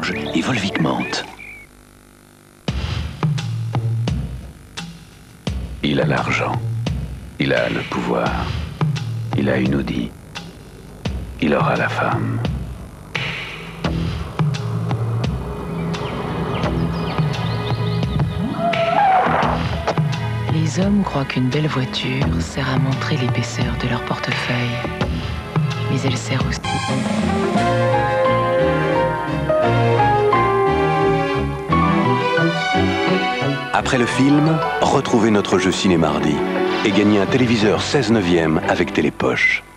George et Volvic-Mante. Il a l'argent. Il a le pouvoir. Il a une Audi. Il aura la femme. Les hommes croient qu'une belle voiture sert à montrer l'épaisseur de leur portefeuille. Mais elle sert aussi. Après le film, retrouvez notre jeu Ciné Mardi et gagnez un téléviseur 16/9 avec Télépoche.